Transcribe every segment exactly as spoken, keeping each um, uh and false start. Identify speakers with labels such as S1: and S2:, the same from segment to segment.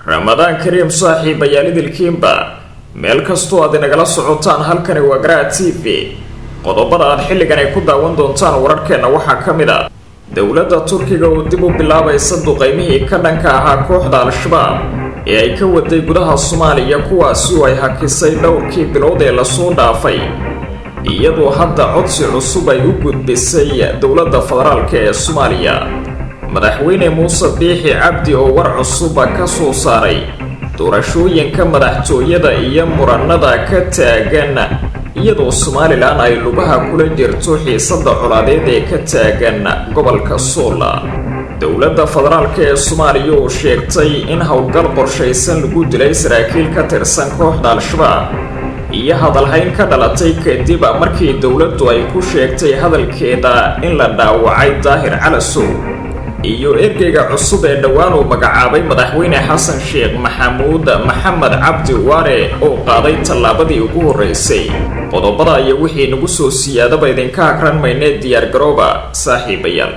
S1: Ramadan Kareem saaxiibayaal idilkiinba meel kastoo aad inagala socotaan halkani waa Garaa T V qodobada aad xilligan ay ku daawan doontaan wararkeena waxaa kamid ah dawladda Turkiga oo dib u bilaabaysa duqeymihii ka dhanka ahaa kooxda Al-Shabaab ee ay ka waday gudaha Soomaaliya kuwaasi oo ay hakisay dhowrkii bilood ee la soo dhaafay iyadoo hadda codsi cusub ay u gudbisay dawladda federaalka ee Soomaaliya madaxweyne Muuse Biixi Cabdi oo war cusub ka soo saaray doorashooyinka madaxtooyada iyo muranada ka taagan iyadoo Somaliland ay lugaha kula jirto xiisada colaadeed ee ka taagan gobolka Sool dawladda federaalka ee Soomaaliya oo sheegtay in howlgal qorshaysan lagu dilay saraakiil ka tirsan kooxda Al-Shabaab iyo hadalhayn ka dhalatay kadib markii dawladdu ay ku sheegtay hadalkeeda in la dhaawacay Daahir Calasow iyo ergeyga cusub ee dhawaan uu magacaabay madaxweyne Xasan Sheekh Maxamuud Maxamed Cabdi Waare oo qaaday tallaabadii ugu horeysay qodobada iyo wixii nagu soo siyaadaba idinka akran maynee diyaar garooba saaxiibayaal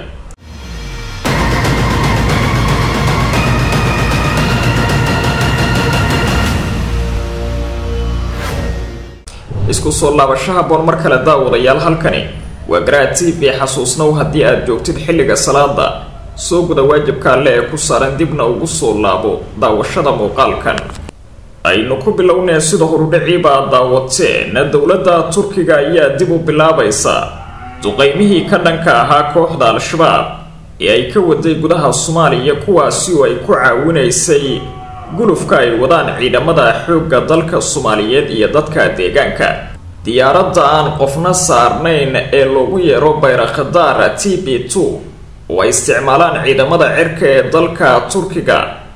S1: isku soo laabashaha boon mar kale daawadayaal halkani waa Garaa T V xasuusnow haddii aad joogtid xilliga salaada soo guda waajibka alle ee ku saaran dibna ugu soo laabo daawashada muuqaalkan aynu ku bilownaa sida horudhiciiba daawateen dawladda Turkiga ayaa dib u bilaabaysa duqeymihii ka dhanka ahaa kooxda Al-Shabaab ee ay ka waday gudaha Soomaaliya kuwaasi oo ay ku caawinaysay gulufka ay wadaan ciidamada xoogga dalka Soomaaliyeed iyo dadka deegaanka diyaaradda aan qofna saarnayn ee loogu yeero Bayraktar T B two oo ay isticmaalaan ciidamada cirka ee dalka Turkiga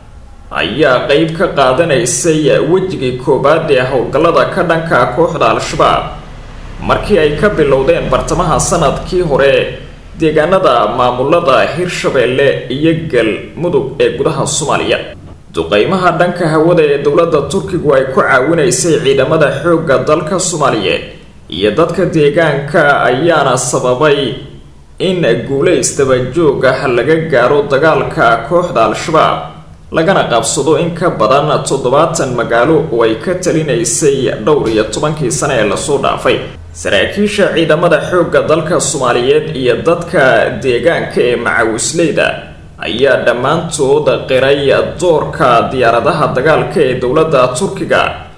S1: ayaa qayb ka qaadanaysay wajigii koobaad ee howlgallada ka dhanka kooxda Al-Shabaab markii ay ka bilowdeen bartamaha sanadkii hore deegaanada maamulada Hirshabeelle iyo Galmudug ee gudaha Soomaaliya duqeymaha dhanka hawada ee dawladda Turkigu ay ku caawinaysay ciidamada xoogga dalka Soomaaliyeed iyo dadka deegaanka ayaana sababay in guuleystaba joog ah laga gaaro dagaalka kooxda Al-Shabaab lagana qabsado in ka badan toddobaatan magaalo oo ay ka talinaysay dhowr iyo tobankii sano ee la soo dhaafay saraakiisha ciidamada xoogga dalka Soomaaliyeed iyo dadka deegaanka ee macawisleyda ayaa dhammaantood qiray doorka diyaaradaha dagaalka ee dawladda Turkiga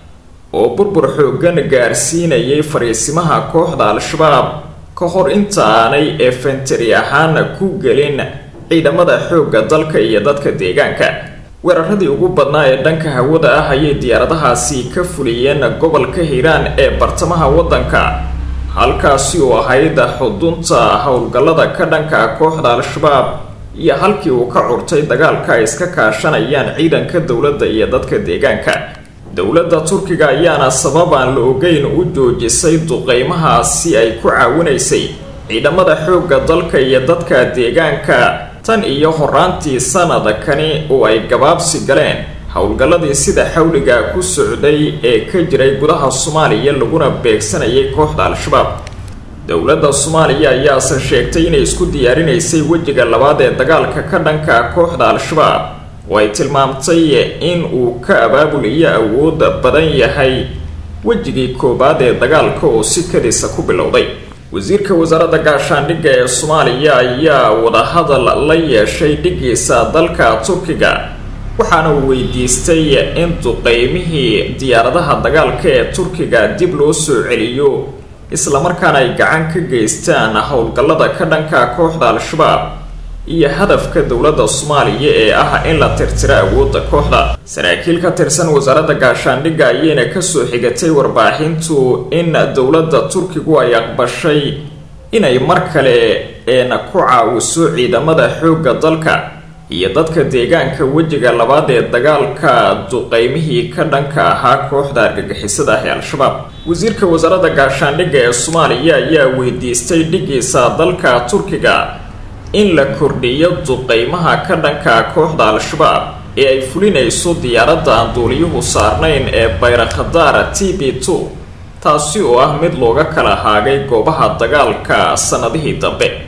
S1: oo burbur xoogan gaarsiinayay fariisimaha kooxda Al-Shabaab ka hor inta aanay infantry ahaan ku gelin ciidamada xoogga dalka iyo dadka deegaanka weeraradii ugu badnaa ee dhanka hawada ah ayay diyaaradahaasi ka fuliyeen gobolka Hiiraan ee bartamaha waddanka halkaasi oo ahayd xudunta howlgallada ka dhanka kooxda Al-Shabaab iyo halkii uu ka curtay dagaalka ay iska kaashanayaan ciidanka dawladda iyo dadka deegaanka dawladda Turkiga ayaana sabab aan la ogeyn u joojisay duqeymahaasi ay ku caawinaysay ciidamada xoogga dalka iyo dadka deegaanka tan iyo horaantii sanadkani oo ay gabaabsi galeen howlgalladii sida xawliga ku socday ee ka jiray gudaha Soomaaliya laguna beegsanayay kooxda Al-Shabaab dawladda Soomaaliya ayaa sheegtay inay isku diyaarinaysay wajiga labaad ee dagaalka ka dhanka kooxda Al-Shabaab oo ay tilmaamtay in uu ka abaabuliyo awood badan yahay wajigii koobaad ee dagaalka oo si kadisa ku bilowday wasiirka wasaaradda gaashaandhigga ee Soomaaliya ayaa wadahadal la yeeshay dhigiisa dalka Turkiga waxaana uu weydiistay in duqeymihii diyaaradaha dagaalka ee Turkiga dib loo soo celiyo isla markaana ay gacan ka geystaan howlgallada ka dhanka kooxda Al-Shabaab iyo hadafka dawladda Soomaaliya ee ah in la tirtiro awoodda kooxda saraakiil ka tirsan wasaaradda gaashaandhigga ayayna ka soo xigatay warbaahintu in dawladda Turkigu ay aqbashay inay mar kale eena ku caawiso ciidamada xoogga dalka iyo dadka deegaanka wajiga labaad ee dagaalka duqeymihii ka dhanka ahaa kooxda argagixisada ah ee Al-Shabaab wasiirka wasaaradda gaashaandhigga ee Soomaaliya ayaa weydiistay dhigiisa dalka Turkiga in la kordhiyo duqeymaha ka dhanka kooxda Al-Shabaab ee ay fulinayso diyaaradda aan duuliyuhu saarnayn ee Bayraktar T B two taasi oo ah mid looga kala haagay goobaha dagaalka sanadihii dambe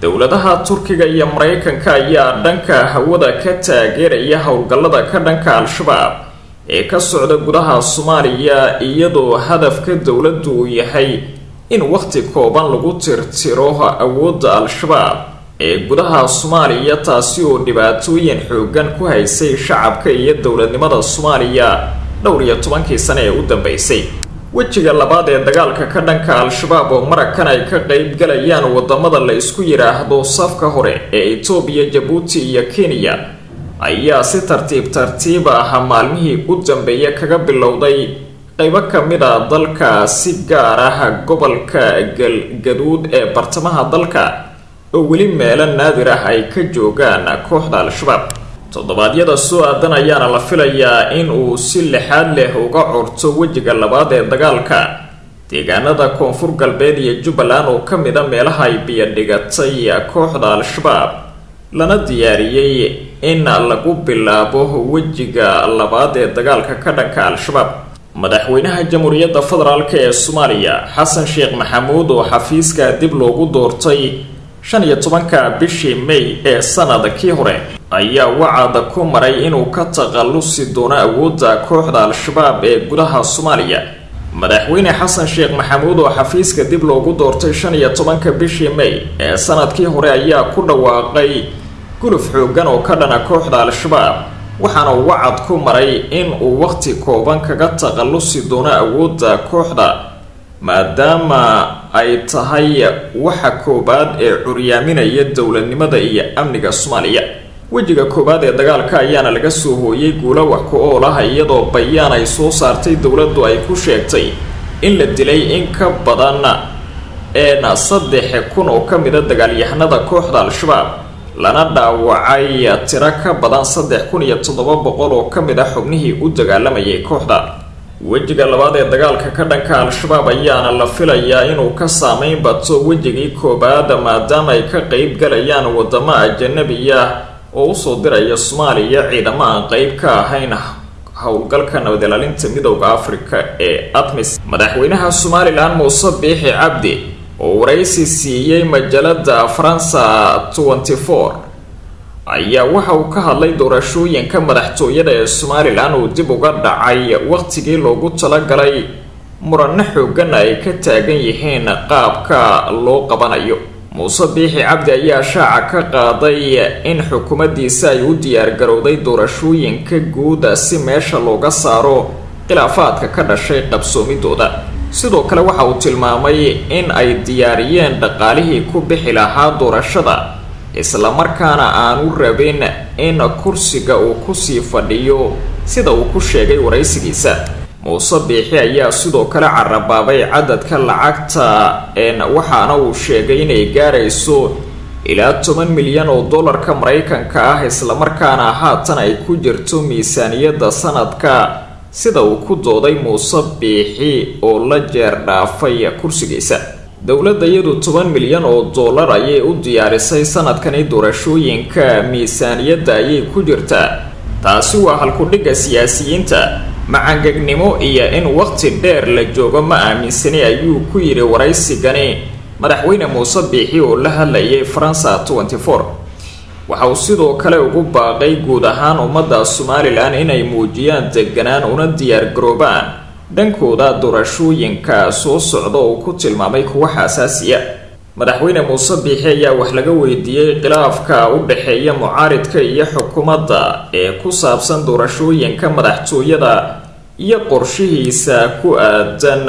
S1: dowladaha Turkiga iyo Mareykanka ayaa dhanka hawada ka taageeraya howlgallada ka dhanka al-shabaab ee ka socda gudaha Soomaaliya iyadoo hadafka dowladdu uu yahay in waqti kooban lagu tirtiro awoodda al-shabaab ee gudaha Soomaaliya taasi oo dhibaatooyin xooggan ku haysay shacabka iyo dowladnimada Soomaaliya dhowr iyo tobankii sano ee u dambeysay. wejiga labaad ee dagaalka ka dhanka al-shabaab oo Mareykan ay ka qayb galayaan wadamada la isku yiraahdo safka hore ee Itoobiya, Djibouti iyo Kenya ayaa si tartiib tartiib ah maalmihii u dambeeyay kaga bilowday qaybo ka mid ah dalka, si gaar ah gobolka Galgaduud ee bartamaha dalka oo weli meelo naadir ah ay ka joogaan kooxda al-shabaab. toddobaadyada soo aadan ayaana la filayaa in uu si lixaad leh uga curto wejiga labaad ee dagaalka deegaanada koonfur galbeed iyo Jubbaland oo ka mid ah meelaha ay biyo dhigatay kooxda al-shabaab, lana diyaariyay in lagu bilaabo wejiga labaad ee dagaalka ka dhanka al-shabaab. madaxweynaha jamhuuriyadda federaalk ee Soomaaliya Xasan Sheekh Maxamuud oo xafiiska dib loogu doortay shan iyo tobanka bishii May ee sanadkii hore ayaa wacad ku maray inuu ka taqallusi doono awoodda kooxda al-shabaab ee gudaha Soomaaliya. madaxweyne Xasan Sheekh Maxamuud oo xafiiska dib loogu doortay shan iyo tobanka bishii May ee sanadkii hore ayaa ku dhawaaqay guluf xooggan oo ka dhana kooxda al-shabaab, waxaana uu wacad ku maray in uu waqti kooban kaga taqallusi doono awoodda kooxda maadaama ay tahay waxa koobaad ee curyaaminaya dowladnimada iyo amniga Soomaaliya. wejiga koobaad ee dagaalka ayaana laga soo hooyay guulo wax ku ool ah iyadoo bayaan ay soo saartay dowladdu ay ku sheegtay in la dilay in ka badan een saddex kun oo ka mid ah dagaalyahanada kooxda al-shabaab, lana dhaawacay tiro ka badan saddex kun iyo toddoba boqol oo ka mid ah xubnihii u dagaalamayay kooxda. wejiga labaad ee dagaalka ka dhanka al-shabaab ayaana la filayaa inuu ka saameyn bato wejigii koobaad maadaama ay ka qayb galayaan wadamo ajanabi ah oo u soo diraya Soomaaliya ciidamo aan qayb ka ahayn howlgalka nabad ilaalinta midowga Afrika ee ATMIS. madaxweynaha Somaliland Muuse Biixi Cabdi oo waraysi siiyay majalada France twenty-four ayaa waxa uu ka hadlay doorashooyinka madaxtooyada ee Somaliland oo dib uga dhacay waqtigii loogu talagalay, muranno xooggan ay ka taagan yihiin qaabka loo qabanayo. Muuse Biixi Cabdi ayaa shaaca ka qaaday in xukuumaddiisa ay u diyaar garowday doorashooyinka guud si meesha looga saaro khilaafaadka ka dhashay qabsoomidooda. sidoo kale waxa uu tilmaamay in ay diyaariyeen dhaqaalihii ku bixi lahaa doorashada, isla markaana aanu rabin in kursiga uu ku sii fadhiyo sida uu ku sheegay waraysigiisa. Muuse Biixi ayaa sidoo kale carabaabay cadadka lacagta een waxaana uu sheegay inay gaarayso ilaa toban milyan oo dollarka Mareykanka ah, isla markaana haatan ay ku jirto miisaaniyadda sanadka sida uu ku dooday Muuse Biixi oo la jeer dhaafay kursigiisa. dowladda iyadu toban milyan oo dollar ayay u diyaarisay sanadkani doorashooyinka, miisaaniyadda ayay ku jirtaa. taasi waa halku dhiga siyaasiyiinta macangagnimo iyo in waqti dheer la joogo ma aaminsani ayuu ku yiri waraysigani madaxweyne Muuse Biixi oo la hadlayay France twenty-four. waxa uu sidoo kale ugu baaqay guud ahaan ummadda Somaliland inay muujiyaan deganaan una diyaar garoobaan dhankooda doorashooyinka soo socda oo ku tilmaamay kuwa xasaasiya. madaxweyne Muuse Biixi ayaa wax laga weydiiyay khilaafka u dhaxeeya mucaaridka iyo xukuumadda ee ku saabsan doorashooyinka madaxtooyada iyo qorshihiisa ku aadan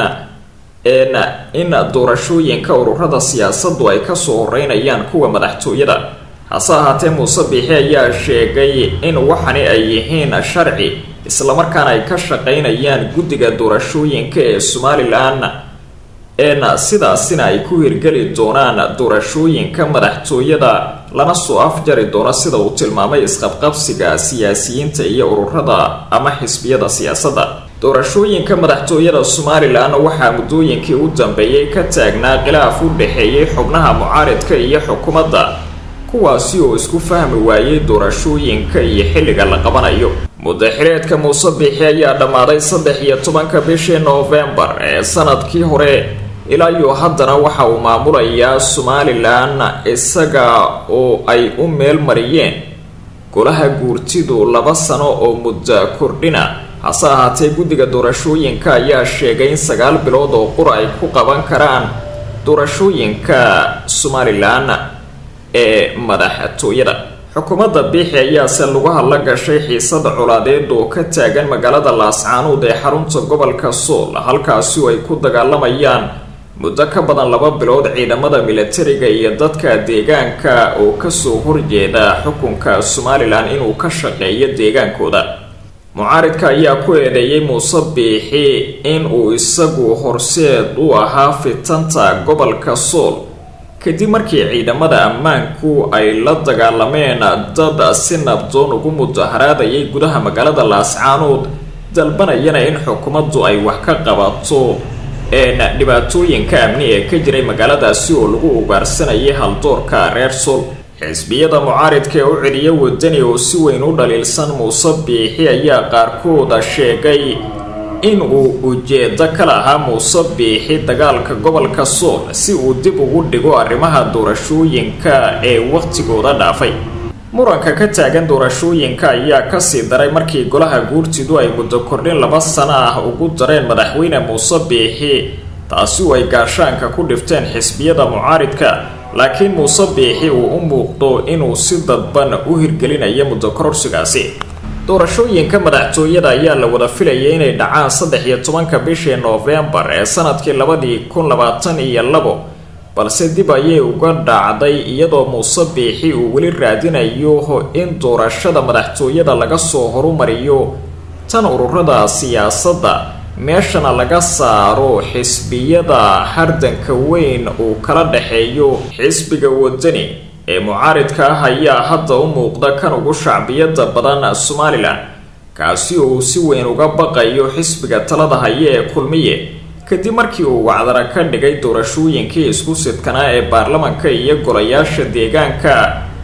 S1: in in doorashooyinka ururada siyaasaddu ay ka soo horeynayaan kuwa madaxtooyada. hase ahaatee Muuse Biixi ayaa sheegay in waxani ay yihiin sharci, isla markaana ay ka shaqeynayaan guddiga doorashooyinka ee Somaliland een sidaasina ay ku hirgeli doonaan doorashooyinka madaxtooyada lana soo afjari doono sida uu tilmaamay isqabqabsiga siyaasiyiinta iyo ururada ama xisbiyada siyaasadda. doorashooyinka madaxtooyada Somaliland waxaa muddooyinkii u dambeeyay ka taagnaa khilaaf u dhaxeeyay xubnaha mucaaridka iyo xukuumadda, kuwaasi oo isku fahmi waayay doorashooyinka iyo xilliga la qabanayo. muddaxireedka Muuse Biixi ayaa dhammaaday saddex iyo tobanka bishii November ee sanadkii hore ilaa iyo haddana waxa uu maamulayaa Somaliland isaga oo ay u meel mariyeen golaha guurtidu laba sano oo muddo kordhina. hase ahaatee guddiga doorashooyinka ayaa sheegay in sagaal bilood oo qura ay ku qaban karaan doorashooyinka Somaliland ee madaxtooyada. xukuumadda Biixi ayaa se lagu hadla gashay xiisada colaadeed oo ka taagan magaalada Laascaanood ee xarunta gobolka Sool, halkaasi oo ay ku dagaalamayaan muddo ka badan laba bilood ciidamada militariga iyo dadka deegaanka oo kasoo horjeeda xukunka Somaliland inuu ka shaqeeyo deegaankooda. mucaaridka ayaa ku eedeeyay Muuse Biixi in uu isagu horseed u ahaa fitanta gobolka Sool kadib markii ciidamada ammaanku ay la dagaalameen dad si nabdoon ugu mudaharaadayay gudaha magaalada Laascaanood, dalbanayana in xukuumaddu ay wax ka qabato ee dhibaatooyinka amni ee ka jiray magaaladaasi oo lagu ugaarsanayay haldoorka reer Sool. xisbiyada mucaaridka ee u celiya wadani oo si weyn u dhaliilsan Muuse Biixi ayaa qaarkooda sheegay in uu ujeedo ka lahaa Muuse Biixi dagaalka gobolka Sool si uu dib ugu dhigo arrimaha doorashooyinka ee waqtigooda dhaafay. muranka ka taagan doorashooyinka ayaa kasii daray markii golaha guurtidu ay muddo kordhin laba sano ah ugu dareen madaxweyne Muuse Biixi, taasi oo ay gaashaanka ku dhifteen xisbiyada mucaaridka. laakiin Muuse Biixi uu u muuqdo inuu si dadban u hirgelinayo muddo kororsigaasi. doorashooyinka madaxtooyada ayaa la wada filayay inay dhacaan saddex iyo tobanka bishii November ee sanadkii labadi kun labaatan iyo labo, balse dib ayay uga dhacday iyadoo Muuse Biixi uu weli raadinayo in doorashada madaxtooyada laga soo horumariyo tan ururada siyaasadda, meeshana laga saaro xisbiyada hardanka weyn uu kala dhaxeeyo. xisbiga wadani ee mucaaridka ah ayaa hadda u muuqda kan ugu shacbiyada badan Somaliland, kaasi oo si weyn uga baqayo xisbiga talada haya ee Kulmiye kadib markii uu wacdara ka dhigay doorashooyinkii isku sidkanaa ee baarlamaanka iyo golayaasha deegaanka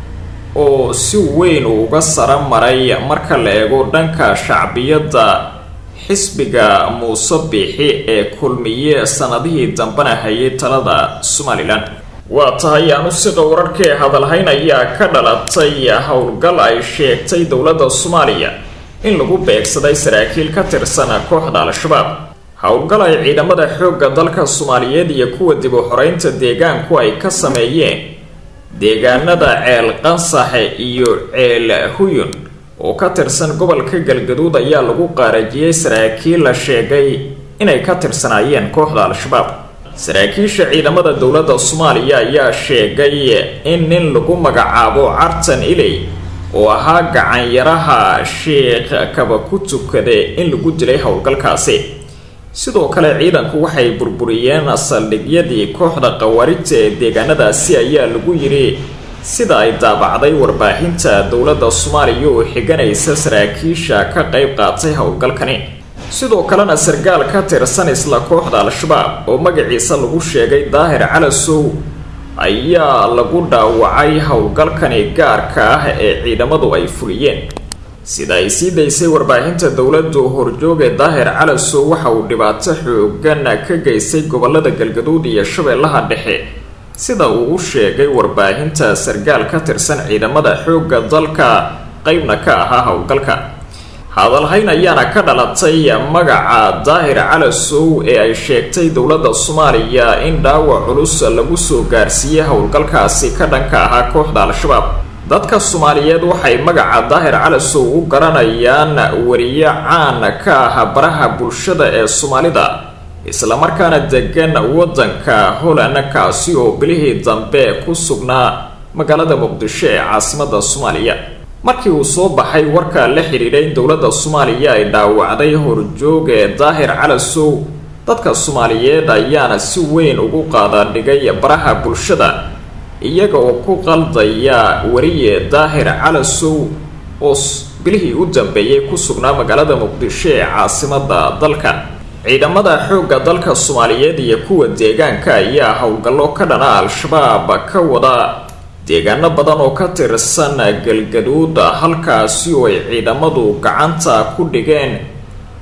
S1: oo si weyn uga sara maray marka la eego dhanka shacbiyada xisbiga Muuse Biixi ee Kulmiye sanadihii dambana hayay talada Somaliland. waa tahay aanu sida wararka ee hadalhayn ayaa ka dhalatay howlgal ay sheegtay dowladda Soomaaliya in lagu beegsaday saraakiil ka tirsan kooxda Al-Shabaab. howlgal ay ciidamada xoogga dalka Soomaaliyeed iyo kuwa dib u xoreynta deegaanku ay ka sameeyeen deegaanada Ceel Qansaxe iyo Ceel Huyun oo ka tirsan gobolka Galgaduud ayaa lagu qaarajiyay saraakiil la sheegay inay ka tirsanaayeen kooxda Al-Shabaab. saraakiisha ciidamada dowladda Soomaaliya ayaa sheegay in nin lagu magacaabo Cartan Ilay oo ahaa gacan yaraha Sheekh Kaba ku tukade in lagu dilay howlgalkaasi. sidoo kale ciidanku waxay burburiyeen saldhigyadii kooxda qawaarita ee deegaanadaasi ayaa lagu yiri sida ay daabacday warbaahinta dowladda Soomaaliya oo xiganaysa saraakiisha ka qayb qaatay howlgalkani. sidoo kalena sargaal ka tirsan isla kooxda Al-Shabaab oo magaciisa lagu sheegay Daahir Calasow ayaa lagu dhaawacay howlgalkani gaarka ah ee ciidamadu ay fuliyeen. sida ay sii daysay warbaahinta dowladda horjooga Daahir Calasow waxa uu dhibaato xoogan ka geystay gobolada Galgaduud iyo Shabeellaha Dhexe, sida uu u sheegay warbaahinta sargaal ka tirsan ciidamada xoogga dalka qaybna ka ahaa howlgalka. hadalhayn ayaana ka dhalatay magaca Daahir Calasow ee ay sheegtay dowladda Soomaaliya in dhaawac culus lagu soo gaarsiiyay howlgalkaasi ka dhanka ahaa kooxda Al-Shabaab. dadka Soomaaliyeed waxay magaca Daahir Calasow u garanayaan wariye caan ka ah baraha bulshada ee Soomaalida, isla markaana degan wadanka Holland, kaasi oo bilihii dambe ku sugnaa magaalada Muqdisho ee caasimadda Soomaaliya. markii uu soo baxay warka la xiriiray in dowladda Soomaaliya ay dhaawacday horjooga Daahir Calasow, dadka Soomaaliyeed ayaana si weyn ugu qaada dhigay baraha bulshada iyaga oo ku qaldaya wariye Daahir Calasow oo bilihii u dambeeyay ku sugnaa magaalada Muqdisho ee caasimadda dalka. ciidamada xoogga dalka Soomaaliyeed iyo kuwa deegaanka ayaa howlgallo ka dhana Al-Shabaab ka wada deegaano badan oo ka tirsan Galgaduud, halkaasi oo ay ciidamadu gacanta ku dhigeen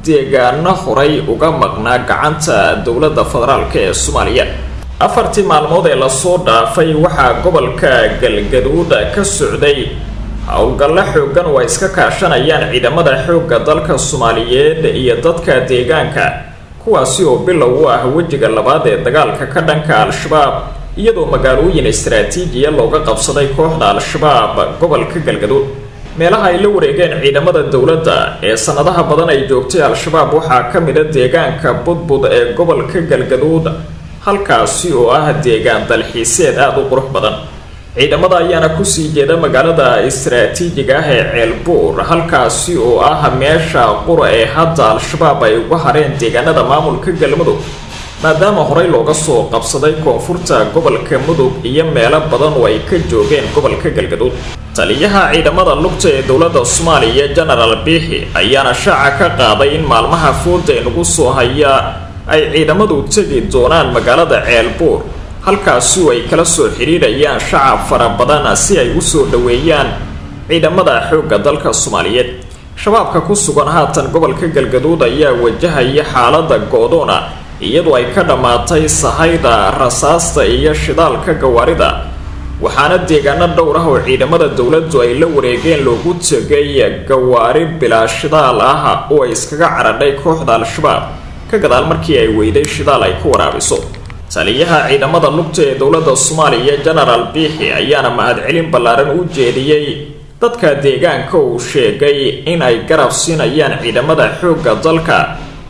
S1: deegaano horay uga maqnaa gacanta dowladda federaalka ee Soomaaliya. afartii maalmood ee la soo dhaafay waxaa gobolka Galgaduud ka socday howlgalla xooggan oo iska kaashanayaan ciidamada xoogga dalka Soomaaliyeed iyo dadka deegaanka, kuwaasi oo bilow u ah wajiga labaad ee dagaalka ka dhanka Al-Shabaab, iyadoo magaalooyin istiraatiijiya looga qabsaday kooxda Al-Shabaab gobolka Galgaduud. meelaha ay la wareegeen ciidamada dowladda ee sanadaha badan ay joogtay Al-Shabaab waxaa ka mid ah deegaanka Budbud ee gobolka Galgaduud, halkaasi oo ah deegaan dalxiiseed aad u qurux badan. ciidamada ayaana ku sii jeeda magaalada istiraatiijiga ah ee Ceelbuur, halkaasi oo ah meesha qura ee hadda Al-Shabaab ay uga hareen deegaanada maamulka Galmudug, maadaama horey looga soo qabsaday koonfurta gobolka Mudug iyo meelo badan oo ay ka joogeen gobolka Galgaduud. taliyaha ciidamada lugta ee dowladda Soomaaliya General Biixi ayaana shaaca ka qaaday in maalmaha fooda ee lagu soo haya ay ciidamadu tagi doonaan magaalada Ceelbuur, halkaasi oo ay kala soo xiriirayaan shacab fara badan si ay u soo dhaweeyaan ciidamada xoogga dalka Soomaaliyeed. shabaabka ku sugan haatan gobolka Galgaduud ayaa wajahaya xaaladda go'doona, iyadoo ay ka dhamaatay sahayda rasaasta iyo shidaalka gawaarida, waxaana deegaano dhowr ah oo ciidamada dowladdu ay la wareegeen loogu tagay gawaari bilaa shidaal ah oo ay iskaga caradhay kooxda Al-Shabaab ka gadaal markii ay weyday shidaal ay ku waraabiso. taliyaha ciidamada lugta ee dowladda Soomaaliya General Biixi ayaana mahadcelin ballaaran u jeediyay dadka deegaanka uu sheegay in ay garab siinayaan ciidamada xoogga dalka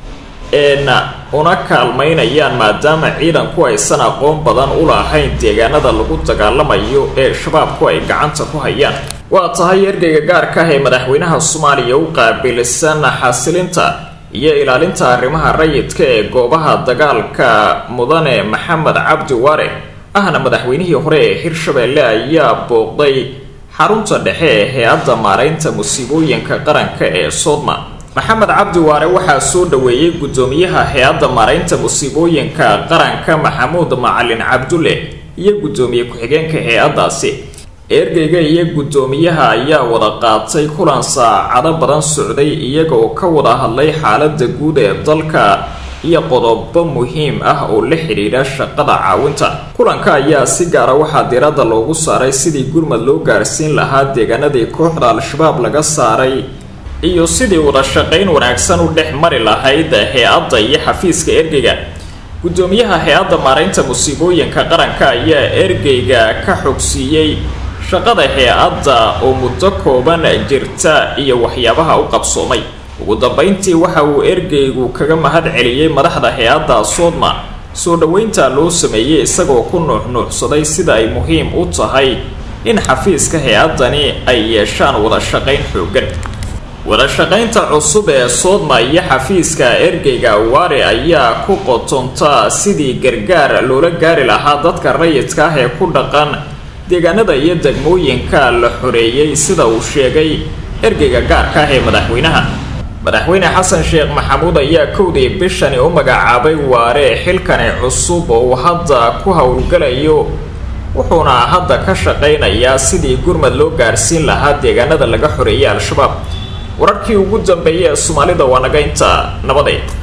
S1: een una kaalmaynayaan maadaama ciidanku aysan aqoon badan u lahayn deegaanada lagu dagaalamayo ee shabaabku ay gacanta ku hayaan. waa tahay ergeyga gaarka ah ee madaxweynaha Soomaaliya u qaabilsan xasilinta iyo ilaalinta arrimaha rayidka ee goobaha dagaalka mudane Maxamed Cabdi Waare ahna madaxweynihii hore ee Hirshabeelle ayaa booqday xarunta dhexe ee hay'adda maareynta musiibooyinka qaranka ee Sodma. Maxamed Cabdi Waare waxaa soo dhaweeyay gudoomiyaha hay'adda maareynta musiibooyinka qaranka Maxamuud Macalin Cabdulle iyo gudoomiye ku-xigeenka hay'addaasi. ergeyga iyo gudoomiyaha ayaa wada qaatay kulan saacado badan socday iyaga oo ka wada hadlay xaaladda guud ee dalka iyo qodobo muhiim ah oo la xiriira shaqada caawinta. kulanka ayaa si gaar ah waxaa diiradda loogu saaray sidii gurmad loo gaarsiin lahaa deegaanadii kooxda Al-Shabaab laga saaray iyo sidii wada shaqayn wanaagsan u dhex mari lahayd hay'adda iyo xafiiska ergeyga. gudoomiyaha hay'adda maareynta musiibooyinka qaranka ayaa ergeyga ka xogsiiyay shaqada hay'adda oo muddo kooban jirta iyo waxyaabaha u qabsoomay. ugu dambeyntii waxa uu ergeygu kaga mahad celiyay madaxda hay'adda Sodma soo dhaweynta loo sameeyay, isagoo ku nuuxnuuxsaday sida ay muhiim u tahay in xafiiska hay'addani ay yeeshaan wada shaqayn xooggan. wada shaqaynta cusub ee Sodma iyo xafiiska ergeyga Waare ayaa ku qotonta sidii gargaar loola gaari lahaa dadka rayidka ah ee ku dhaqan deegaanada iyo degmooyinka la xoreeyay, sida uu sheegay ergeyga gaarka ah ee madaxweynaha. madaxweyne Xasan Sheekh Maxamuud ayaa kowdii bishani u magacaabay Waare xilkani cusub oo hadda ku howlgalayo, wuxuuna hadda ka shaqaynayaa sidii gurmad loo gaarsiin lahaa deegaanada laga xoreeyay Al-Shabaab. wararkii ugu dambeeyay ee Soomaalida waa naga inta nabadey.